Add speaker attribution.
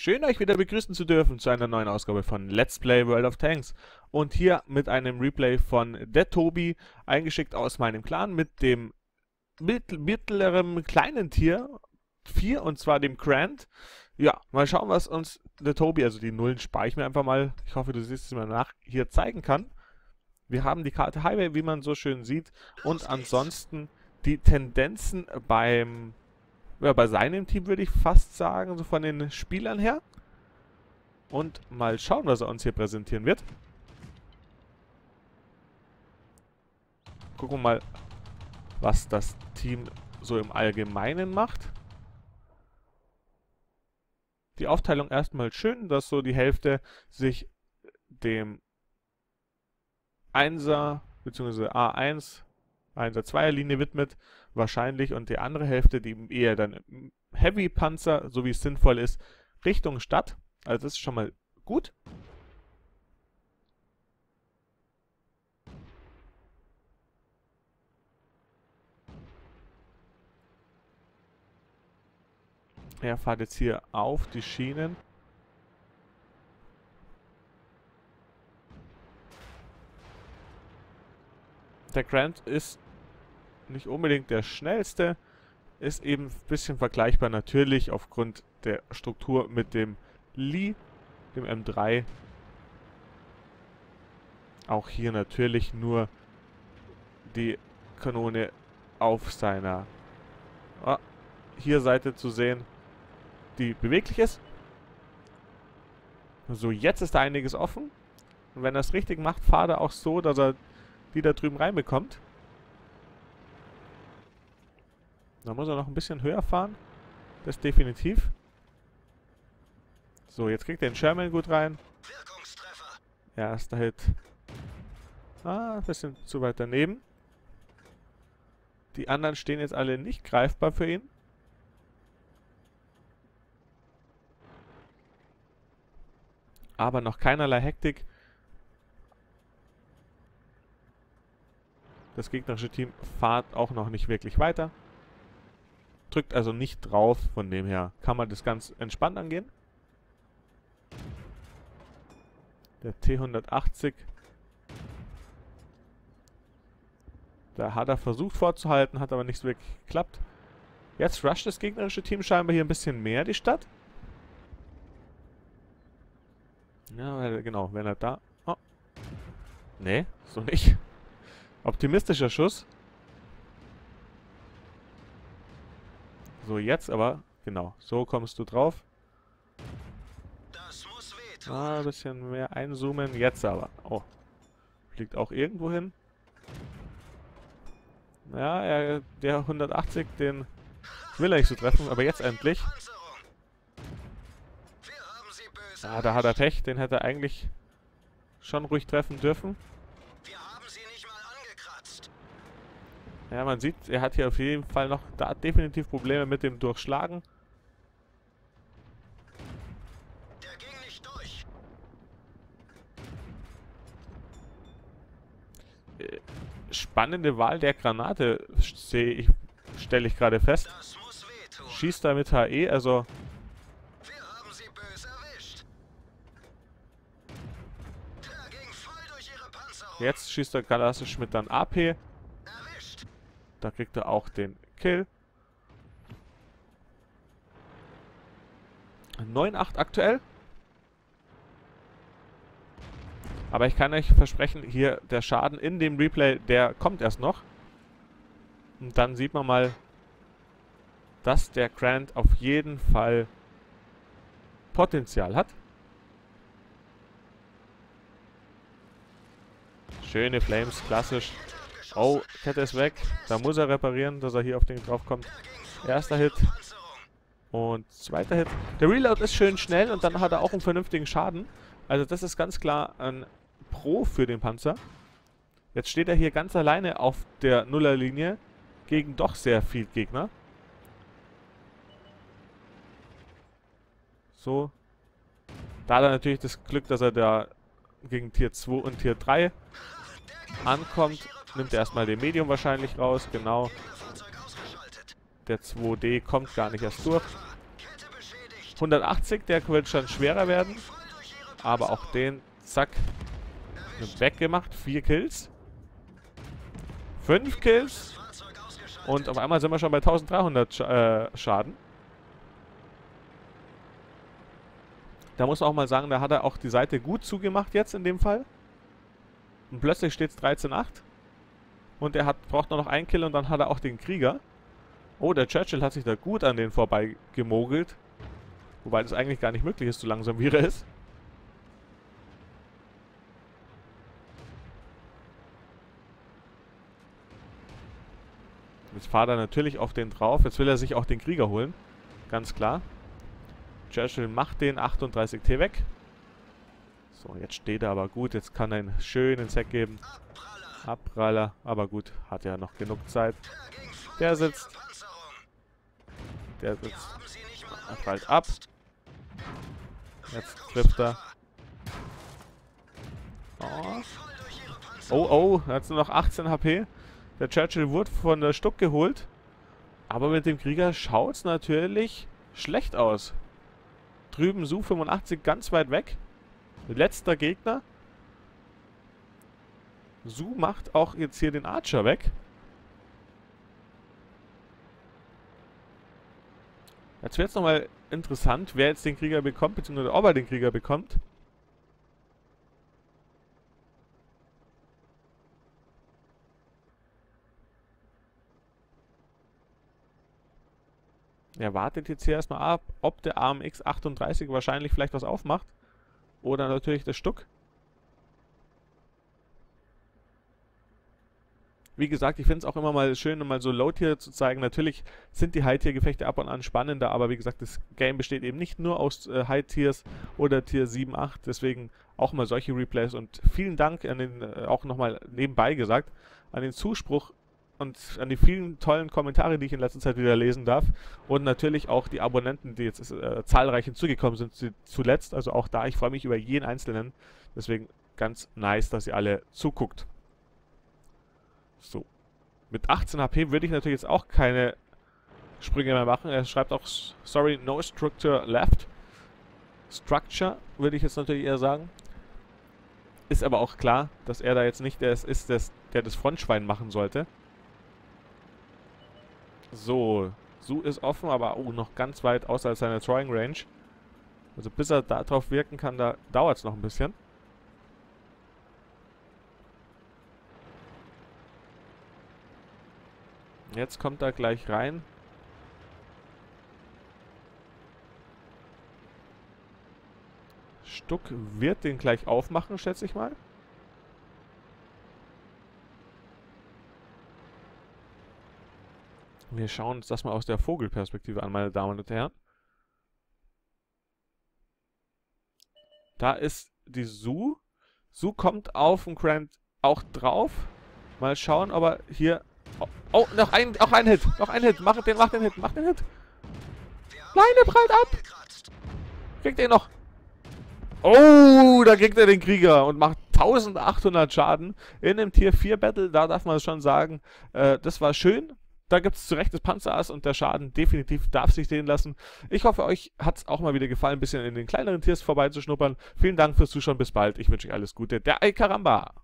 Speaker 1: Schön, euch wieder begrüßen zu dürfen zu einer neuen Ausgabe von Let's Play World of Tanks. Und hier mit einem Replay von der Tobi, eingeschickt aus meinem Clan mit dem mittleren kleinen Tier 4, und zwar dem Grant. Ja, mal schauen, was uns der Tobi, also die Nullen spare ich mir einfach mal, ich hoffe, du siehst es mir nach, hier zeigen kann. Wir haben die Karte Highway, wie man so schön sieht, und ansonsten die Tendenzen bei seinem Team, würde ich fast sagen, so von den Spielern her. Und mal schauen, was er uns hier präsentieren wird. Gucken wir mal, was das Team so im Allgemeinen macht. Die Aufteilung erstmal schön, dass so die Hälfte sich dem 1er bzw. A1, 1er 2er Linie widmet, wahrscheinlich, und die andere Hälfte, die eher dann Heavy Panzer, so wie es sinnvoll ist, Richtung Stadt. Also das ist schon mal gut. Er fährt jetzt hier auf die Schienen. Der Grant ist nicht unbedingt der schnellste, ist eben ein bisschen vergleichbar natürlich aufgrund der Struktur mit dem Lee, dem M3. Auch hier natürlich nur die Kanone auf seiner hier Seite zu sehen, die beweglich ist. So, jetzt ist da einiges offen. Und wenn er es richtig macht, fahrt er auch so, dass er die da drüben reinbekommt. Da muss er noch ein bisschen höher fahren. Das definitiv. So, jetzt kriegt er den Sherman gut rein. Erster Hit. Ein bisschen zu weit daneben. Die anderen stehen jetzt alle nicht greifbar für ihn. Aber noch keinerlei Hektik. Das gegnerische Team fährt auch noch nicht wirklich weiter. Drückt also nicht drauf, von dem her kann man das ganz entspannt angehen. Der T180. Da hat er versucht vorzuhalten, hat aber nicht wirklich geklappt. Jetzt rusht das gegnerische Team scheinbar hier ein bisschen mehr die Stadt. Ja, genau, wenn er da... Oh. Nee, so nicht. Optimistischer Schuss. So, jetzt aber, genau, so kommst du drauf. Ein bisschen mehr einzoomen, jetzt aber. Oh, fliegt auch irgendwo hin. Ja, der 180, den will er nicht so treffen, aber jetzt endlich. Ah, da hat er Pech, den hätte er eigentlich schon ruhig treffen dürfen. Ja, man sieht, er hat hier auf jeden Fall noch definitiv Probleme mit dem Durchschlagen. Der ging nicht durch. Spannende Wahl der Granate, stelle ich gerade fest. Schießt da mit HE, also... Jetzt schießt er klassisch mit dann AP. Da kriegt er auch den Kill. 9-8 aktuell. Aber ich kann euch versprechen, hier der Schaden in dem Replay, der kommt erst noch. Und dann sieht man mal, dass der Grant auf jeden Fall Potenzial hat. Schöne Flames, klassisch. Oh, Kette ist weg. Da muss er reparieren, dass er hier auf den drauf kommt. Erster Hit. Und zweiter Hit. Der Reload ist schön schnell und dann hat er auch einen vernünftigen Schaden. Also das ist ganz klar ein Pro für den Panzer. Jetzt steht er hier ganz alleine auf der Nullerlinie gegen doch sehr viel Gegner. So. Da hat er natürlich das Glück, dass er da gegen Tier 2 und Tier 3 ankommt. Nimmt er erstmal den Medium wahrscheinlich raus, genau. Der 2D kommt gar nicht erst durch. 180, der wird schon schwerer werden. Aber auch den, zack, weggemacht. 4 Kills. 5 Kills. Und auf einmal sind wir schon bei 1300 Schaden. Da muss man auch mal sagen, da hat er auch die Seite gut zugemacht jetzt in dem Fall. Und plötzlich steht es 13:8. Und er braucht nur noch einen Kill und dann hat er auch den Krieger. Oh, der Churchill hat sich da gut an den vorbei gemogelt. Wobei das eigentlich gar nicht möglich ist, so langsam wie er ist. Jetzt fahrt er natürlich auf den drauf. Jetzt will er sich auch den Krieger holen. Ganz klar. Churchill macht den 38T weg. So, jetzt steht er aber gut. Jetzt kann er einen schönen Sack geben. Abpraller. Aber gut, hat ja noch genug Zeit. Der sitzt. Der sitzt. Er prallt ab. Jetzt trifft er. Oh, oh, er hat nur noch 18 HP. Der Churchill wurde von der Stuck geholt. Aber mit dem Krieger schaut es natürlich schlecht aus. Drüben Su 85 ganz weit weg. Letzter Gegner. Su macht auch jetzt hier den Archer weg. Jetzt wird es nochmal interessant, wer jetzt den Krieger bekommt, beziehungsweise ob er den Krieger bekommt. Er wartet jetzt hier erstmal ab, ob der AMX 38 wahrscheinlich vielleicht was aufmacht. Oder natürlich der Stuck. Wie gesagt, ich finde es auch immer mal schön, mal so Low-Tier zu zeigen. Natürlich sind die High-Tier-Gefechte ab und an spannender, aber wie gesagt, das Game besteht eben nicht nur aus High-Tiers oder Tier 7, 8. Deswegen auch mal solche Replays. Und vielen Dank an den, auch nochmal nebenbei gesagt, an den Zuspruch und an die vielen tollen Kommentare, die ich in letzter Zeit wieder lesen darf. Und natürlich auch die Abonnenten, die jetzt zahlreich hinzugekommen sind zuletzt. Also auch da, ich freue mich über jeden Einzelnen. Deswegen ganz nice, dass ihr alle zuguckt. So. Mit 18 HP würde ich natürlich jetzt auch keine Sprünge mehr machen. Er schreibt auch, sorry, no structure left. Structure würde ich jetzt natürlich eher sagen. Ist aber auch klar, dass er da jetzt nicht der ist, der das Frontschwein machen sollte. So, Su ist offen, aber noch ganz weit außerhalb seiner Throwing Range. Also bis er da drauf wirken kann, da dauert es noch ein bisschen. Jetzt kommt er gleich rein. Stuck wird den gleich aufmachen, schätze ich mal. Wir schauen uns das mal aus der Vogelperspektive an, meine Damen und Herren. Da ist die Su. Su kommt auf den Grand auch drauf. Mal schauen, ob er hier... Oh, noch ein Hit. Noch ein Hit. Mach den Hit. Mach den Hit. Nein, der prallt ab. Kriegt er noch. Oh, da kriegt er den Krieger und macht 1800 Schaden in einem Tier 4 Battle. Da darf man schon sagen, das war schön. Da gibt es zu Recht das Panzerass und der Schaden definitiv darf sich sehen lassen. Ich hoffe, euch hat es auch mal wieder gefallen, ein bisschen in den kleineren Tiers vorbeizuschnuppern. Vielen Dank fürs Zuschauen. Bis bald. Ich wünsche euch alles Gute. Der Ay Caramba.